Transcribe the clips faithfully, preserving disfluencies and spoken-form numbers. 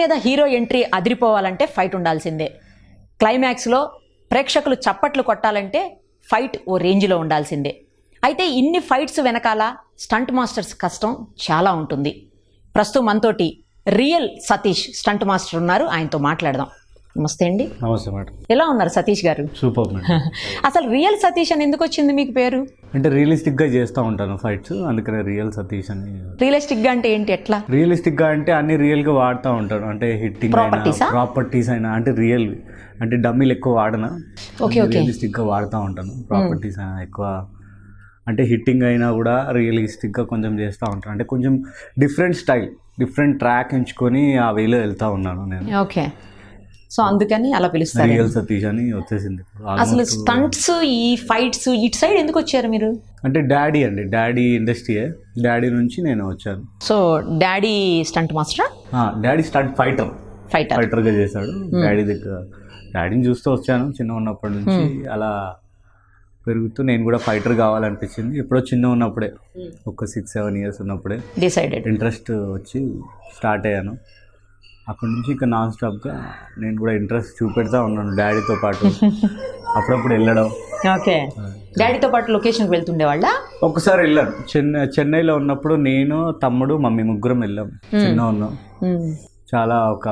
మీద hero entry అదిరిపోవాలంటే fight ఉండాల్సిందే. క్లైమాక్స్లో ప్రేక్షకులు చప్పట్లు కొట్టాలంటే ఫైట్ ఓ రేంజ్లో ఉండాల్సిందే. అయితే ఇన్ని ఫైట్స్ వెనకాల స్టంట్ మాస్టర్స్ కష్టం చాలా ఉంటుంది. ప్రస్తుతం మనతోటి రియల్ సతీష్ స్టంట్ మాస్టర్ ఉన్నారు, ఆయనతో మాట్లాడదాం. నమస్తే అండి. నమస్తే మేడం. ఎలా ఉన్నారు సతీష్ గారు? Super madam. అసలు రియల్ సతీష్ అని ఎందుకు వచ్చింది మీకు పేరు? అంటే రియలిస్టిక్గా చేస్తూ ఉంటాను ఫైట్స్, అందుకనే రియల్ సతీష్ అని. రియలిస్టిక్గా అంటే ఏంటి? ఎట్లా రియలిస్టిక్గా అంటే అన్ని రియల్గా వాడుతూ ఉంటాను. అంటే హిట్టింగ్ అయినా ప్రాపర్టీస్ అయినా అంటే రియల్, అంటే డమ్మీలు ఎక్కువ వాడనా, రియలిస్టిక్గా వాడుతూ ఉంటాను. ప్రాపర్టీస్ అయినా ఎక్కువ అంటే హిట్టింగ్ అయినా కూడా రియలిస్టిక్గా కొంచెం చేస్తూ ఉంటాను. అంటే కొంచెం డిఫరెంట్ స్టైల్, డిఫరెంట్ ట్రాక్ ఎంచుకొని ఆ వేలో వెళ్తూ ఉన్నాను నేను. ఓకే, సో అందుకని అలా పిలుస్తారు రియల్ సతీష్ అని వచ్చేసింది. అసలు స్టంట్స్ ఈ ఫైట్స్ ఇటు సైడ్ ఎందుకు వచ్చారు మీరు? అంటే డాడీ అండి, డాడీ ఇండస్ట్రీయే, డాడీ నుంచి నేను వచ్చాను. So daddy stunt master? Daddy stunt fighter fighter ఫైటర్గా చేశాడు. డాడీ దగ్గర డాడీని చూస్తూ వచ్చాను చిన్న ఉన్నప్పటి నుంచి. అలా పెరుగుతూ నేను కూడా ఫైటర్ కావాలనిపించింది ఎప్పుడో చిన్న ఉన్నప్పుడే, ఒక సిక్స్ సెవెన్ ఇయర్స్ ఉన్నప్పుడే డిసైడెడ్ ఇంట్రెస్ట్ వచ్చి స్టార్ట్ అయ్యాను. అక్కడి నుంచి ఇంకా నాన్ స్టాప్గా నేను కూడా ఇంట్రెస్ట్ చూపెడతా ఉన్నాను డాడీతో పాటు. అప్పుడప్పుడు వెళ్ళడం. ఓకే, డాడీతో పాటు లొకేషన్కి వెళ్తుండేవాళ్ళ? ఒకసారి వెళ్ళాను చెన్నై చెన్నైలో ఉన్నప్పుడు, నేను తమ్ముడు మమ్మీ ముగ్గురం వెళ్ళాం. చిన్న ఉన్నాం చాలా, ఒక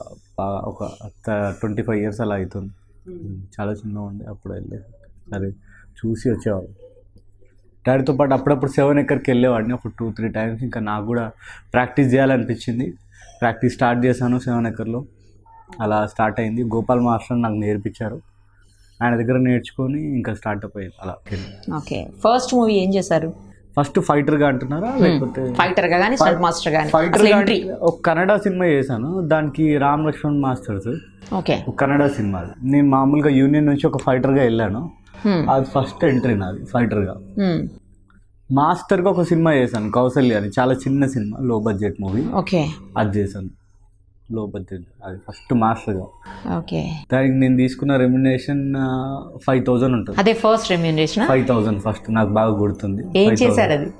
ఒక ట్వంటీ ఫైవ్ ఇయర్స్ అలా అవుతుంది. చాలా చిన్న ఉండే అప్పుడు వెళ్ళే సరే చూసి వచ్చేవాళ్ళు డాడీతో పాటు. అప్పుడప్పుడు సెవెన్ ఎక్కడికి వెళ్ళేవాడిని ఒక టూ త్రీ టైమ్స్. ఇంకా నాకు కూడా ప్రాక్టీస్ చేయాలనిపించింది, ప్రాక్టీస్ స్టార్ట్ చేశాను సెవెన్ ఎకర్లో. అలా స్టార్ట్ అయింది. గోపాల్ మాస్టర్ నాకు నేర్పించారు, ఆయన దగ్గర నేర్చుకొని ఇంకా స్టార్ట్అప్ అయ్యింది అలా. ఓకే, ఫస్ట్ మూవీ ఏం చేశారు? ఫస్ట్ ఫైటర్గా అంటున్నారా లేకపోతే ఫైటర్గా కానీ స్టంట్ మాస్టర్ కానీ? ఫైటర్గా ఒక కన్నడ సినిమా చేశాను, దానికి Ram Lakshman masters. Okay, Kannada cinema. నేను మామూలుగా యూనియన్ నుంచి ఒక ఫైటర్గా వెళ్ళాను, అది ఫస్ట్ ఎంట్రీ నాది ఫైటర్గా. మాస్టర్గా ఒక సినిమా చేశాను కౌసల్య అని, చాలా చిన్న సినిమా, లో బడ్జెట్ మూవీ. ఓకే, అది చేశాను లో బడ్జెట్, అది ఫస్ట్ మాస్టర్గా. ఓకే, దానికి నేను తీసుకున్న రెమ్యునరేషన్ ఫైవ్ థౌజండ్ ఉంటుంది. అదే first remuneration five thousand first, నాకు బాగా గుర్తుంది. ఏం చేశారు అది?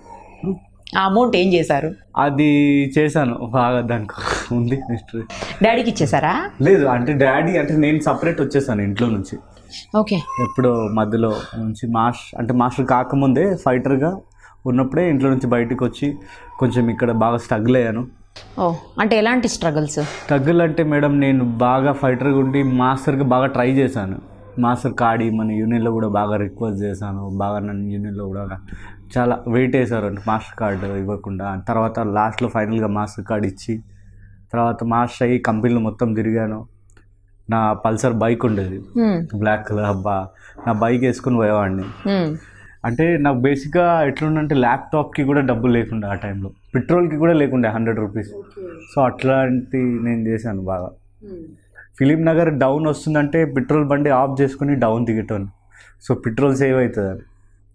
ఆ అమౌంట్ ఏం చేశారు? అది చేశాను బాగా, దానికి ఉంది హిస్టరీ. డాడీకి ఇచ్చేసారా? లేదు, అంటే డాడీ అంటే నేను సపరేట్ వచ్చేసాను ఇంట్లో నుంచి. ఓకే, ఎప్పుడో మధ్యలో నుంచి మాస్టర్ అంటే మాస్టర్ కాకముందే ఫైటర్గా ఉన్నప్పుడే ఇంట్లో నుంచి బయటకు వచ్చి కొంచెం ఇక్కడ బాగా స్ట్రగుల్ అయ్యాను. ఓ, అంటే ఎలాంటి స్ట్రగుల్స్? స్ట్రగుల్ అంటే మేడం, నేను బాగా ఫైటర్గా ఉండి మాస్టర్గా బాగా ట్రై చేశాను. మాస్టర్ కార్డ్ మన యూనియన్లో కూడా బాగా రిక్వెస్ట్ చేశాను, బాగా నన్ను యూనియన్లో కూడా చాలా వెయిట్ వేశారు అంటే మాస్టర్ కార్డు ఇవ్వకుండా. తర్వాత లాస్ట్లో ఫైనల్గా మాస్టర్ కార్డ్ ఇచ్చి తర్వాత మాస్టర్ అయ్యి కంపెనీలో మొత్తం తిరిగాను. నా పల్సర్ బైక్ ఉండేది బ్లాక్ కలర్, అబ్బా నా బైక్ వేసుకుని పోయేవాడిని. అంటే నాకు బేసిక్గా ఎట్లుందంటే ల్యాప్టాప్కి కూడా డబ్బులు లేకుండా ఆ టైంలో, పెట్రోల్కి కూడా లేకుండే హండ్రెడ్ రూపీస్. సో అట్లాంటి నేను చేశాను బాగా. ఫిలిం నగర్ డౌన్ వస్తుందంటే పెట్రోల్ బండి ఆఫ్ చేసుకుని డౌన్ దిగేటోని, సో పెట్రోల్ సేవ్ అవుతుంది.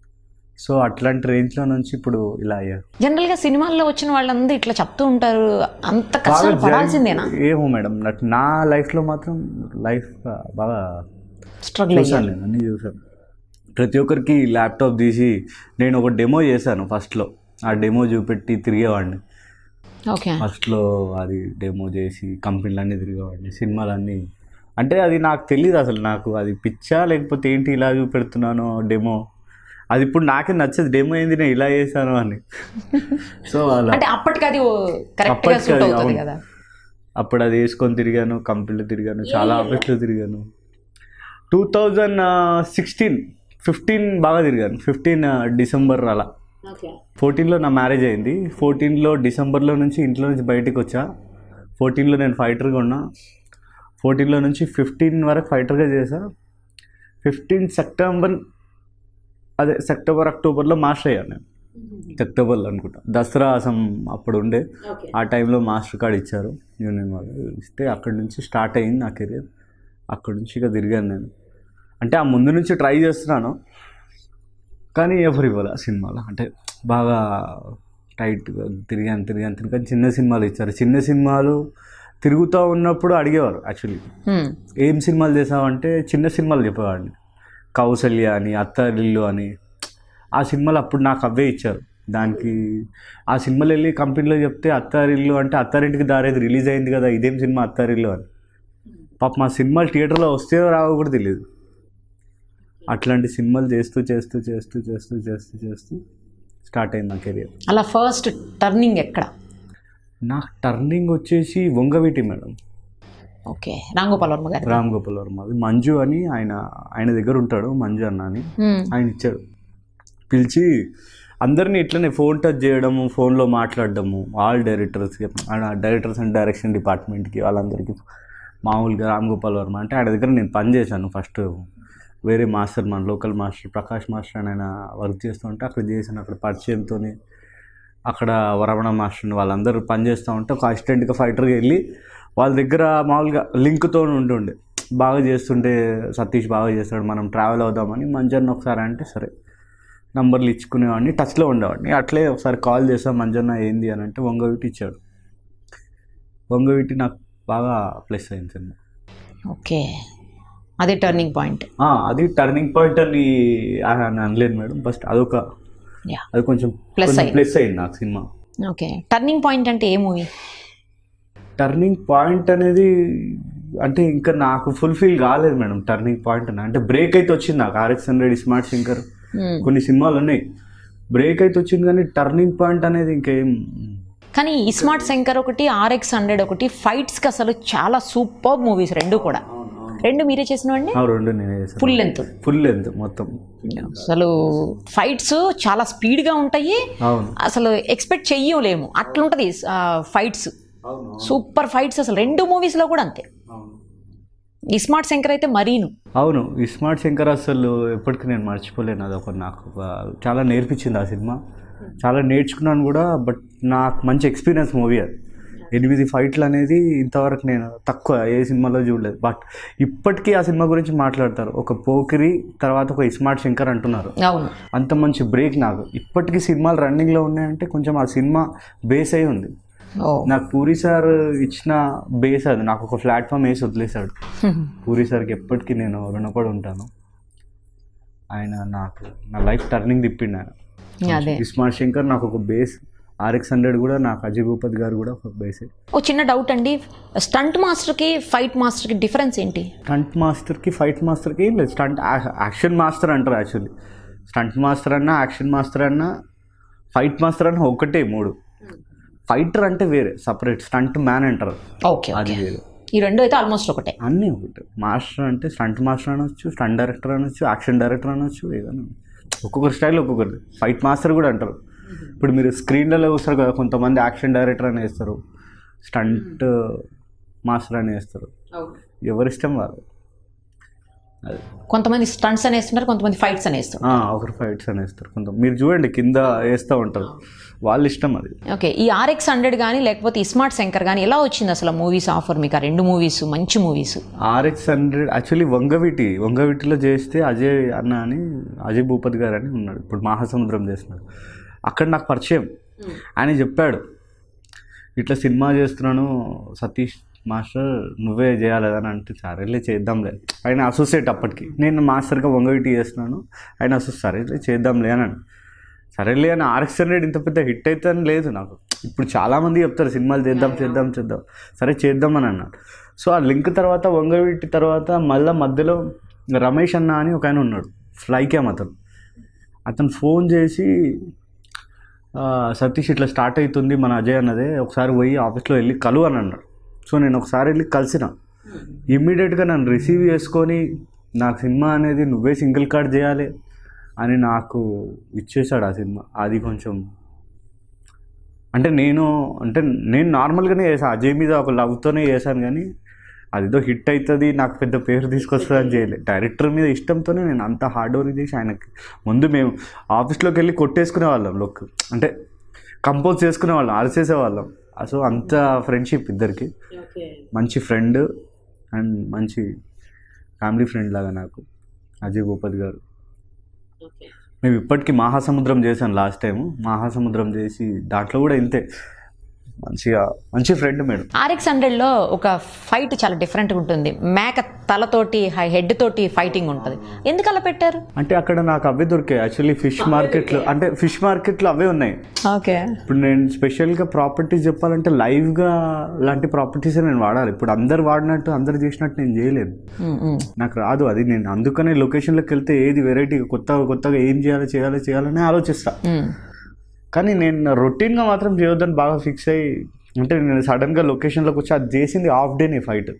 సో అట్లాంటి రేంజ్లో నుంచి ఇప్పుడు ఇలా అయ్యారు. జనరల్గా సినిమాల్లో వచ్చిన వాళ్ళందరూ ఇట్లా చెప్తూ ఉంటారు, అంత కష్టాలు పడాల్సిందేనా? ఏమో మేడం, నా లైఫ్లో మాత్రం లైఫ్ బాగా స్ట్రగుల్ చూసాను, నేను అన్నీ చూసాను. ప్రతి ఒక్కరికి ల్యాప్టాప్ తీసి నేను ఒక డెమో చేశాను ఫస్ట్లో, ఆ డెమో చూపెట్టి తిరిగేవాడిని. ఓకే, ఫస్ట్లో అది డెమో చేసి కంపెనీలన్నీ తిరిగేవాడిని, సినిమాలన్నీ. అంటే అది నాకు తెలియదు అసలు, నాకు అది పిచ్చా లేకపోతే ఏంటి ఇలా చూపెడుతున్నాను డెమో, అది ఇప్పుడు నాకే నచ్చదు. డెమో ఏంది నేను ఇలా చేశాను అని. సో అలా అంటే అప్పటికి అది కరెక్ట్గా సూట్ అవుతుంది కదా. అప్పుడు అది వేసుకొని తిరిగాను, కంపెనీలో తిరిగాను, చాలా ఆఫీస్లో తిరిగాను. టూ థౌజండ్ సిక్స్టీన్ ఫిఫ్టీన్ బాగా తిరిగాను. ఫిఫ్టీన్ డిసెంబర్ అలా. ఫోర్టీన్లో నా మ్యారేజ్ అయింది. ఫోర్టీన్లో డిసెంబర్లో నుంచి ఇంట్లో నుంచి బయటకు వచ్చా. ఫోర్టీన్లో నేను ఫైటర్గా ఉన్నా. ఫోర్టీన్లో నుంచి ఫిఫ్టీన్ వరకు ఫైటర్గా చేసా. ఫిఫ్టీన్ సెప్టెంబర్ అదే సెప్టెంబర్ అక్టోబర్లో మాస్టర్ అయ్యాను నేను. సెప్టెంబర్లో అనుకుంటా, దసరా అసం అప్పుడు ఉండే, ఆ టైంలో మాస్టర్ కార్డ్ ఇచ్చారు యూనియన్ వాళ్ళు ఇస్తే, అక్కడి నుంచి స్టార్ట్ అయింది నా కెరీర్. అక్కడి నుంచి ఇక తిరిగాను నేను. అంటే ఆ ముందు నుంచి ట్రై చేస్తున్నాను కానీ ఎవరు ఇవ్వాలి ఆ సినిమాలో. అంటే బాగా టైట్గా తిరిగాను తిరిగాను తిరిగాను చిన్న సినిమాలు ఇచ్చారు. చిన్న సినిమాలు తిరుగుతూ ఉన్నప్పుడు అడిగేవారు యాక్చువల్లీ, ఏం సినిమాలు చేసావంటే చిన్న సినిమాలు చెప్పేవాడిని. కౌసల్య అని, అత్తారిల్లు అని, ఆ సినిమాలు అప్పుడు నాకు అవే ఇచ్చారు. దానికి ఆ సినిమాలు వెళ్ళి కంపెనీలో చెప్తే అత్తారిల్లు అంటే అత్తారింటికి దారేది రిలీజ్ అయింది కదా, ఇదేం సినిమా అత్తారిల్లు అని. పాప మా సినిమాలు థియేటర్లో వస్తే రావో కూడా తెలియదు. అట్లాంటి సినిమాలు చేస్తూ చేస్తూ చేస్తూ చేస్తూ చేస్తూ చేస్తూ స్టార్ట్ అయింది నా కెరియర్. అలా ఫస్ట్ టర్నింగ్ ఎక్కడ? నాకు టర్నింగ్ వచ్చేసి వంగవీటి మేడం. ఓకే, రామ్ గోపాల్ వర్మ గారు. రామ్ గోపాల్ వర్మ, మంజు అని ఆయన ఆయన దగ్గర ఉంటాడు, మంజు అన్న అని ఆయన ఇచ్చాడు. పిలిచి అందరినీ ఇట్లనే ఫోన్ టచ్ చేయడము, ఫోన్లో మాట్లాడడము, all directors directors and direction డిపార్ట్మెంట్కి వాళ్ళందరికీ మామూలుగా రామ్ గోపాల్ వర్మ అంటే ఆయన దగ్గర నేను పని చేశాను. ఫస్ట్ వేరే మాస్టర్, మన లోకల్ మాస్టర్ ప్రకాష్ మాస్టర్ అని ఆయన వర్క్ చేస్తూ ఉంటే అక్కడ చేశాను. అక్కడ పరిచయంతో అక్కడ వరవణ మాస్టర్ని వాళ్ళందరూ పని చేస్తూ ఉంటే ఒక అసిస్టెంట్గా ఫైటర్గా వెళ్ళి వాళ్ళ దగ్గర మామూలుగా లింక్తో ఉంటుండే. బాగా చేస్తుంటే సతీష్ బాగా చేస్తాడు, మనం ట్రావెల్ అవుదామని మంజన్న ఒకసారి అంటే సరే నంబర్లు ఇచ్చుకునేవాడిని, టచ్లో ఉండేవాడిని. అట్లే ఒకసారి కాల్ చేసాం, మంజన్న ఏంది అని అంటే వంగవీటి ఇచ్చాడు. వంగవీటి నాకు బాగా ప్లస్ అయింది సినిమా. ఓకే, అదే టర్నింగ్ పాయింట్. అది టర్నింగ్ పాయింట్ అని అనలేదు మేడం, ఫస్ట్ అదొక అది కొంచెం ప్లస్ ప్లస్ అయింది నాకు సినిమా. ఓకే, టర్నింగ్ పాయింట్ అంటే ఏ మూవీ? టర్నింగ్ పాయింట్ అనేది అంటే ఇంకా నాకు ఫుల్ఫిల్ కాలేదు మేడం. టర్నింగ్ పాయింట్ అని అంటే బ్రేక్ అయితే వచ్చింది నాకు. ఆర్ఎక్స్ హండ్రెడ్, స్మార్ట్ శంకర్ కొన్ని సినిమాలు ఉన్నాయి, బ్రేక్ అయితే వచ్చింది. కానీ టర్నింగ్ పాయింట్ అనేది ఇంకేం. కానీ స్మార్ట్ శంకర్ ఒకటి, ఆర్ఎక్స్ హండ్రెడ్ ఒకటి, ఫైట్స్కి అసలు చాలా సూపర్ మూవీస్ రెండు కూడా. రెండు మీరే చేసినవండి? రెండు నేనే చేసాను. ఫుల్ లెంత్ ఫుల్ లెంత్ మొత్తం. అసలు ఫైట్స్ చాలా స్పీడ్గా ఉంటాయి, అసలు ఎక్స్పెక్ట్ చెయ్యలేము అట్లుంటుంది ఫైట్స్. సూపర్ ఫైట్స్ అసలు రెండు మూవీస్లో కూడా అంతే. ఈ స్మార్ట్ శంకర్ అయితే మరీను. అవును, ఈ స్మార్ట్ శంకర్ అసలు ఎప్పటికీ నేను మర్చిపోలేను. అది ఒక నాకు చాలా నేర్పించింది ఆ సినిమా, చాలా నేర్చుకున్నాను కూడా. బట్ నాకు మంచి ఎక్స్పీరియన్స్ మూవీ అది. ఎనిమిది ఫైట్లు అనేది ఇంతవరకు నేను తక్కువ ఏ సినిమాలో చూడలేదు. బట్ ఇప్పటికీ ఆ సినిమా గురించి మాట్లాడతారు. ఒక పోకిరి తర్వాత ఒక స్మార్ట్ శంకర్ అంటున్నారు. అంత మంచి బ్రేక్ నాకు. ఇప్పటికీ సినిమాలు రన్నింగ్లో ఉన్నాయంటే కొంచెం ఆ సినిమా బేస్ అయి ఉంది. నాకు పూరి సార్ ఇచ్చిన బేస్ అది, నాకు ఒక ప్లాట్ఫామ్ వేసి వదిలేశాడు. పూరి సార్కి ఎప్పటికీ నేను రుణపడి ఉంటాను. ఆయన నాకు నా లైఫ్ టర్నింగ్ తిప్పిండు ఆయన. స్మార్ట్ శంకర్ నాకు ఒక బేస్, ఆర్ఎక్స్ హండ్రెడ్ కూడా నాకు అజయ్ భూపతి గారు కూడా ఒక బేసే. ఒక చిన్న డౌట్ అండి, స్టంట్ మాస్టర్కి ఫైట్ మాస్టర్కి డిఫరెన్స్ ఏంటి? స్టంట్ మాస్టర్కి ఫైట్ మాస్టర్కి ఏం లేదు. స్టంట్ యాక్షన్ మాస్టర్ అంటారు యాక్చువల్లీ. స్టంట్ మాస్టర్ అన్నా, యాక్షన్ మాస్టర్ అన్నా, ఫైట్ మాస్టర్ అన్నా ఒకటే మూడు. ఫైటర్ అంటే వేరే సపరేట్, స్టంట్ మ్యాన్ అంటారు. ఓకే, అది వేరే. ఈ రెండు అయితే ఆల్మోస్ట్ ఒకటే, అన్నీ ఒకటే. మాస్టర్ అంటే స్టంట్ మాస్టర్ అనొచ్చు, స్టంట్ డైరెక్టర్ అనొచ్చు, యాక్షన్ డైరెక్టర్ అనొచ్చు, ఏదైనా ఒక్కొక్కరి స్టైల్ ఒక్కొక్కరిది. ఫైట్ మాస్టర్ కూడా అంటారు. ఇప్పుడు మీరు స్క్రీన్లలో చూస్తారు కదా, కొంతమంది యాక్షన్ డైరెక్టర్ అని వేస్తారు, స్టంట్ మాస్టర్ అని వేస్తారు, ఎవరిష్టం వాళ్ళు. అది కొంతమంది స్టంట్స్ అని వేస్తున్నారు, కొంతమంది ఫైట్స్ అని వేస్తారు. ఒకరు ఫైట్స్ అని వేస్తారు, కొంత మీరు చూడండి కింద వేస్తూ ఉంటారు, వాళ్ళ ఇష్టం అది. ఓకే, ఈ ఆర్ఎక్స్ హండ్రెడ్ కానీ లేకపోతే స్మార్ట్ శంకర్ కానీ ఎలా వచ్చింది అసలు మూవీస్ ఆఫర్ మీకు? ఆ రెండు మూవీస్ మంచి movies. RX hundred actually Vangaveeti వంగవీటిలో చేస్తే అజయ్ అన్న అని, అజయ్ భూపతి గారు అని ఉన్నాడు, ఇప్పుడు మహాసముద్రం చేస్తున్నాడు. అక్కడ నాకు పరిచయం. ఆయన చెప్పాడు ఇట్లా సినిమా చేస్తున్నాను సతీష్ మాస్టర్, నువ్వే చేయాలి అని అంటే సరేలే చేద్దాంలే. ఆయన అసోసియేట్ అప్పటికి, నేను మాస్టర్గా వంగవీటి చేస్తున్నాను, ఆయన అసోసియేట్ సరేలే చేద్దాంలే అని. సరేలే అని ఆర్ఎక్స్ హండ్రెడ్ ఇంత పెద్ద హిట్ అయితే అని లేదు నాకు. ఇప్పుడు చాలామంది చెప్తారు సినిమాలు చేద్దాం చేద్దాం చేద్దాం, సరే చేద్దామని అన్నాడు. సో ఆ లింక్ తర్వాత వంగవీటి తర్వాత మళ్ళీ మధ్యలో రమేష్ అన్న అని ఒక ఆయన ఉన్నాడు, ఫ్లై క్యామ్ అతను. అతను ఫోన్ చేసి సతీష్ ఇట్లా స్టార్ట్ అవుతుంది మన అజయ్ అన్నదే, ఒకసారి పోయి ఆఫీస్లో వెళ్ళి కలు అని అన్నాడు. సో నేను ఒకసారి వెళ్ళి కలిసిన, ఇమ్మీడియట్గా నన్ను రిసీవ్ చేసుకొని నాకు సినిమా అనేది నువ్వే సింగిల్ కార్డ్ చేయాలి అని నాకు ఇచ్చేసాడు ఆ సినిమా. అది కొంచెం అంటే నేను అంటే నేను నార్మల్గానే చేసాను, అజయ్ మీద ఒక లవ్తోనే చేశాను, కానీ అదేదో హిట్ అవుతుంది నాకు పెద్ద పేరు తీసుకొస్తుంది అని చేయలేదు. డైరెక్టర్ మీద ఇష్టంతోనే నేను అంత హార్డ్ వర్క్ చేసి ఆయనకి ముందు మేము ఆఫీస్లోకి వెళ్ళి కొట్టేసుకునే వాళ్ళం, లుక్ అంటే కంపోజ్ చేసుకునే వాళ్ళం, అలసేసేవాళ్ళం. సో అంత ఫ్రెండ్షిప్ ఇద్దరికి, మంచి ఫ్రెండ్ అండ్ మంచి ఫ్యామిలీ ఫ్రెండ్ లాగా నాకు అజయ్ భూపతి గారు. మేము ఇప్పటికీ మహాసముద్రం చేశాను లాస్ట్ టైము. మహాసముద్రం చేసి దాంట్లో కూడా ఇంతే మంచిగా మంచి ఫ్రెండ్ మేడం. ఆర్ఎక్స్ హండ్రెడ్లో ఒక ఫైట్ చాలా డిఫరెంట్గా ఉంటుంది. మేక తలతోటి హెడ్ తోటి ఫైటింగ్ ఉంటుంది. ఎందుకు అలా పెట్టారు? అంటే అక్కడ నాకు అవే దొరికాయి యాక్చువల్లీ. ఫిష్ మార్కెట్లో అంటే ఫిష్ మార్కెట్లో అవే ఉన్నాయి. ఓకే. ఇప్పుడు నేను స్పెషల్గా ప్రాపర్టీస్ చెప్పాలంటే లైవ్గా లాంటి ప్రాపర్టీసే నేను వాడాలి. ఇప్పుడు అందరు వాడినట్టు అందరు చేసినట్టు నేను చేయలేదు, నాకు రాదు అది. నేను అందుకనే లొకేషన్లోకి వెళ్తే ఏది వెరైటీ కొత్తగా కొత్తగా ఏం చేయాలి చేయాలి చేయాలని ఆలోచిస్తా. కానీ నేను రొటీన్గా మాత్రం చేయొద్దని బాగా ఫిక్స్ అయ్యి, అంటే నేను సడన్గా లొకేషన్లోకి వచ్చి అది చేసింది హాఫ్ డేనే ఫైట్,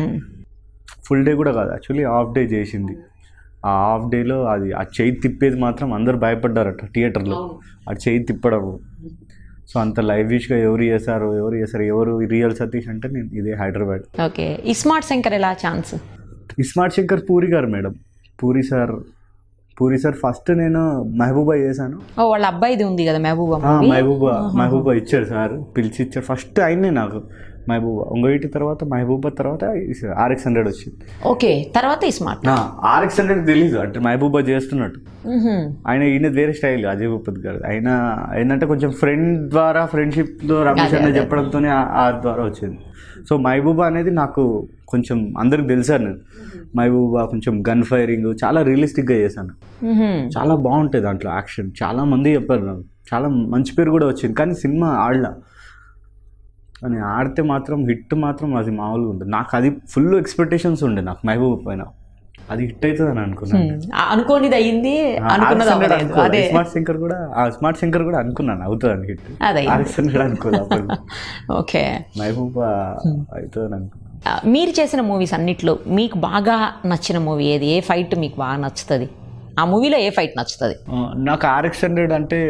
ఫుల్ డే కూడా కాదు యాక్చువల్లీ, హాఫ్ డే చేసింది. ఆ హాఫ్ డేలో అది ఆ చేయి తిప్పేది మాత్రం అందరు భయపడ్డారట థియేటర్లో, ఆ చేయి తిప్పడం. సో అంత లైవిష్గా ఎవరు చేశారు ఎవరు చేశారు ఎవరు రియల్ సతీష్ అంటే నేను ఇదే హైదరాబాద్. ఓకే. ఇస్మార్ట్ శంకర్ ఎలా ఛాన్స్? ఇస్మార్ట్ శంకర్ పూరి గారు madam, Puri sir Puri sir first నేను మహబూబా చేశాను. ఓ వాళ్ళ అబ్బాయిది ఉంది కదా మహబూబా. మహబూబా మహబూబా ఇచ్చాడు సార్, పిలిచి ఇచ్చాడు. ఫస్ట్ ఆయనే నాకు మహబూబా, ఒంగోటి తర్వాత మహబూబా తర్వాత ఆర్ఎక్స్ హండ్రెడ్ వచ్చింది. ఓకే. తర్వాత ఇస్మార్ట్. ఆర్ఎక్స్ హండ్రెడ్ తెలీదు అంటే మహబూబా చేస్తున్నట్టు. ఆయన ఈయన వేరే స్టైల్ అజయ్ భూపత్ గారు. ఆయన ఏంటంటే కొంచెం ఫ్రెండ్ ద్వారా ఫ్రెండ్షిప్లో రమేష్ అన్న చెప్పడంతోనే ఆ ద్వారా వచ్చింది. సో మహబూబా అనేది నాకు కొంచెం అందరికి తెలుసాను నేను. మహబూబా కొంచెం గన్ ఫైరింగ్ చాలా రియలిస్టిక్గా చేశాను, చాలా బాగుంటుంది దాంట్లో యాక్షన్. చాలా మంది చెప్పారు నాకు, చాలా మంచి పేరు కూడా వచ్చింది. కానీ సినిమా ఆడలా, కానీ ఆడితే మాత్రం హిట్ మాత్రం అది మామూలుగా ఉంటుంది. నాకు అది ఫుల్ ఎక్స్పెక్టేషన్స్ ఉండే నాకు మహబూబా పైన, అది హిట్ అవుతుంది అని అనుకున్నాను. అనుకోనిది అయ్యింది, స్మార్ట్ శంకర్ కూడా స్మార్ట్ శంకర్ కూడా అనుకున్నాను అవుతుందని హిట్, ఆర్ఎక్స్ హండ్రెడ్ అనుకోలేదు. ఓకే. మహబూబా అవుతుందని అనుకున్నాను. మీరు చేసిన మూవీస్ అన్నిట్లో మీకు బాగా నచ్చిన మూవీ ఏది? ఏ ఫైట్ మీకు బాగా నచ్చుతుంది? ఆ మూవీలో ఏ ఫైట్ నచ్చుతుంది? నాకు ఆర్ఎక్స్ హండ్రెడ్ అంటే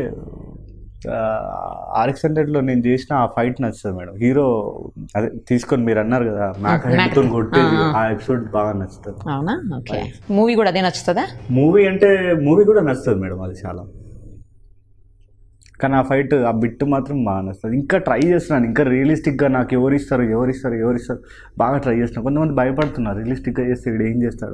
ఆర్ఎక్స్ హండ్రెడ్లో నేను చేసిన ఆ ఫైట్ నచ్చుతుంది మేడం. హీరో అదే తీసుకొని మీరు అన్నారు కదా నాకు హెడ్తో కొట్టేది, ఆ ఎపిసోడ్ బాగా నచ్చుతుంది. అవునా? ఓకే. మూవీ కూడా అదే నచ్చుతుందా? మూవీ అంటే మూవీ కూడా నచ్చుతుంది మేడం అది చాలా, కానీ ఆ ఫైట్ ఆ బిట్ మాత్రం బాగా నచ్చుతుంది. ఇంకా ట్రై చేస్తున్నాను, ఇంకా రియలిస్టిక్గా నాకు ఎవరు ఇస్తారు ఎవరు ఇస్తారు ఎవరు ఇస్తారు బాగా ట్రై చేస్తున్నాను. కొంతమంది భయపడుతున్నారు రియలిస్టిక్గా చేస్తే ఇక్కడ ఏం చేస్తాడు,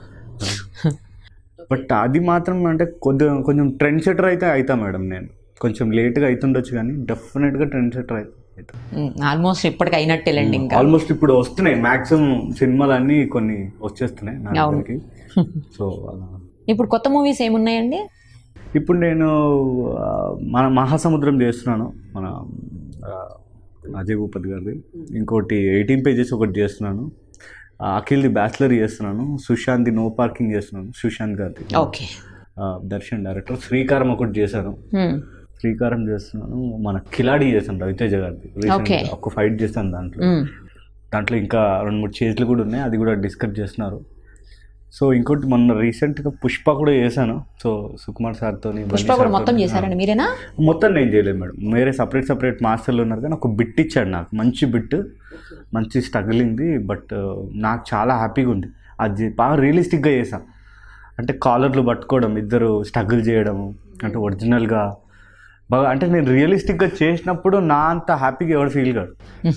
బట్ అది మాత్రం అంటే కొద్దిగా కొంచెం ట్రెండ్ సెటర్ అయితే అవుతా మేడం. నేను కొంచెం లేట్గా అవుతుండొచ్చు కానీ డెఫినెట్గా ట్రెండ్ సెటర్ అవుతా. ఆల్మోస్ట్ ఇప్పటికి అయినట్టేలేండి. ఇంకా ఆల్మోస్ట్ ఇప్పుడు వస్తున్నాయి మ్యాక్సిమం సినిమాలు అన్నీ కొన్ని వచ్చేస్తున్నాయి నా దగ్గరికి. సో అలా ఇప్పుడు కొత్త మూవీస్ ఏమున్నాయండి? ఇప్పుడు నేను మన మహాసముద్రం చేస్తున్నాను, మన అజయ్ భూపత్ గారిది. ఇంకోటి ఎయిటీన్ పేజెస్ ఒకటి చేస్తున్నాను, అఖిల్ది బ్యాచిలర్ చేస్తున్నాను, సుశాంత్ది నో పార్కింగ్ చేస్తున్నాను సుశాంత్ గారిది. ఓకే. దర్శన్ డైరెక్టర్. శ్రీకారం ఒకటి చేశాను, శ్రీకారం చేస్తున్నాను. మన కిలాడి చేశాను రవితేజ గారిది, ఒక ఫైట్ చేశాను దాంట్లో. దాంట్లో ఇంకా రెండు మూడు చేతులు కూడా ఉన్నాయి, అది కూడా డిస్కస్ చేస్తున్నారు. సో ఇంకోటి మొన్న రీసెంట్గా పుష్ప కూడా చేశాను. సో సుకుమార్ సార్తో. మొత్తం చేశారండి మీరేనా? మొత్తం నేను చేయలేదు మేడం, వేరే సపరేట్ సపరేట్ మాస్టర్లు ఉన్నారు. కానీ ఒక బిట్ ఇచ్చాడు నాకు, మంచి బిట్, మంచి స్ట్రగులింగ్ది. బట్ నాకు చాలా హ్యాపీగా ఉంది, అది బాగా రియలిస్టిక్గా చేశాను. అంటే కాలర్లు పట్టుకోవడం, ఇద్దరు స్ట్రగుల్ చేయడము, అంటే ఒరిజినల్గా బాగా. అంటే నేను రియలిస్టిక్గా చేసినప్పుడు నా అంత హ్యాపీగా ఎవరు ఫీల్ కాదు.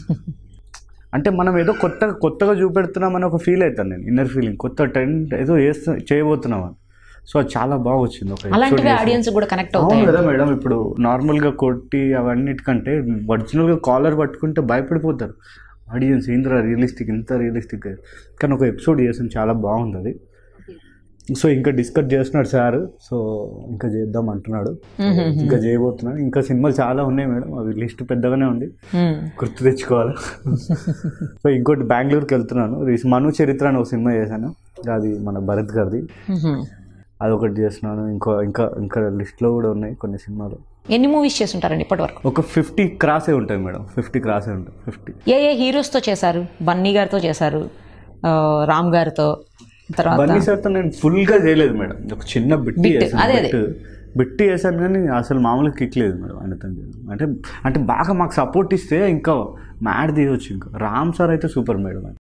అంటే మనం ఏదో కొత్తగా కొత్తగా చూపెడుతున్నామని ఒక ఫీల్ అవుతాను నేను, ఇన్నర్ ఫీలింగ్, కొత్త ట్రెండ్ ఏదో చేస్తూ చేయబోతున్నామని. సో అది చాలా బాగా వచ్చింది. ఒక ఆడియన్స్ కూడా కనెక్ట్ అవుతుంది కదా మేడం. ఇప్పుడు నార్మల్గా కొట్టి అవన్నిటికంటే ఒరిజినల్గా కాలర్ పట్టుకుంటే భయపడిపోతారు ఆడియన్స్, ఏంద్రా రియలిస్టిక్ ఇంత రియలిస్టిక్గా. కానీ ఒక ఎపిసోడ్ చేసాను, చాలా బాగుంది అది. సో ఇంకా డిస్కస్ చేస్తున్నాడు సార్, సో ఇంకా చేద్దాం అంటున్నాడు, ఇంకా చేయబోతున్నాడు. ఇంకా సినిమాలు చాలా ఉన్నాయి మేడం, అవి లిస్ట్ పెద్దగానే ఉంది, గుర్తు తెచ్చుకోవాలి. సో ఇంకోటి బెంగళూరుకి వెళ్తున్నాను, మను చరిత్ర అని ఒక సినిమా చేశాను, అది మన భరత్ గారిది, అదొకటి చేస్తున్నాను. ఇంకో ఇంకా ఇంకా లిస్ట్లో కూడా ఉన్నాయి కొన్ని సినిమాలు. ఎన్ని మూవీస్ చేస్తుంటారండి ఇప్పటి వరకు? ఒక ఫిఫ్టీ క్రాసే ఉంటాయి మేడం, ఫిఫ్టీ క్రాసే ఉంటాయి. ఫిఫ్టీ. ఏ ఏ హీరోస్తో చేశారు? బన్నీ గారితో చేశారు, రామ్ గారితో, బన్నీ సార్తో నేను ఫుల్గా చేయలేదు మేడం, ఒక చిన్న బిట్టి చేశాను, బిట్టి చేశాను కానీ అసలు మామూలుగా కిక్ లేదు మేడం ఆయనతో. అంటే అంటే బాగా మాకు సపోర్ట్ ఇస్తే ఇంకా మ్యాడ్ తీయవచ్చు. ఇంకా రామ్ సార్ అయితే సూపర్ మేడం.